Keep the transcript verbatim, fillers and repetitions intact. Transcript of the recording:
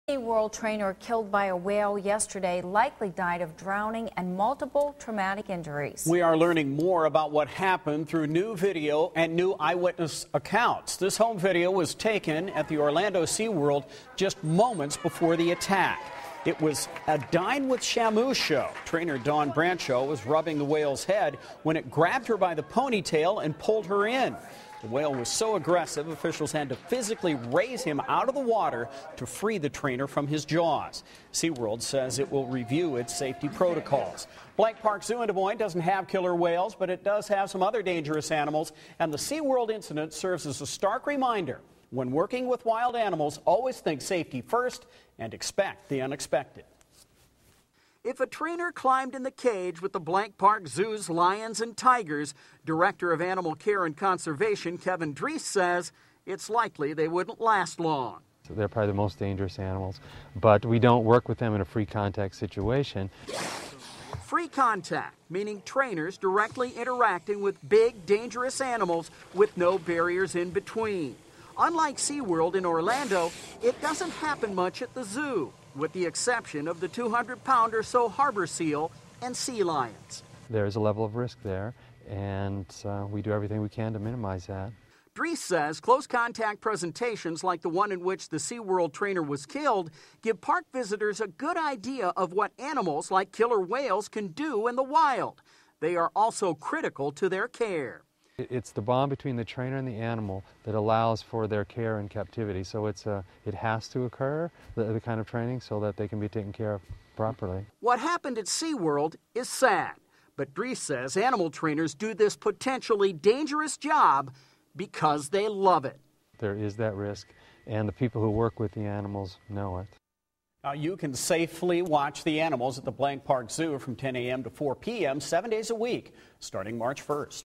SeaWorld trainer killed by a whale yesterday likely died of drowning and multiple traumatic injuries. We are learning more about what happened through new video and new eyewitness accounts. This home video was taken at the Orlando SeaWorld just moments before the attack. It was a Dine with Shamu show. Trainer Dawn Brancho was rubbing the whale's head when it grabbed her by the ponytail and pulled her in. The whale was so aggressive, officials had to physically raise him out of the water to free the trainer from his jaws. SeaWorld says it will review its safety protocols. Blank Park Zoo in Des Moines doesn't have killer whales, but it does have some other dangerous animals, and the SeaWorld incident serves as a stark reminder. When working with wild animals, always think safety first and expect the unexpected. If a trainer climbed in the cage with the Blank Park Zoo's lions and tigers, Director of Animal Care and Conservation Kevin Dries says it's likely they wouldn't last long. So they're probably the most dangerous animals, but we don't work with them in a free contact situation. Free contact, meaning trainers directly interacting with big, dangerous animals with no barriers in between. Unlike SeaWorld in Orlando, it doesn't happen much at the zoo, with the exception of the two hundred pound or so harbor seal and sea lions. There's a level of risk there, and uh, we do everything we can to minimize that. Dries says close contact presentations like the one in which the SeaWorld trainer was killed give park visitors a good idea of what animals like killer whales can do in the wild. They are also critical to their care. It's the bond between the trainer and the animal that allows for their care in captivity. So it's a, it has to occur, the, the kind of training, so that they can be taken care of properly. What happened at SeaWorld is sad, but Dries says animal trainers do this potentially dangerous job because they love it. There is that risk, and the people who work with the animals know it. Now, you can safely watch the animals at the Blank Park Zoo from ten a m to four p m seven days a week, starting March first.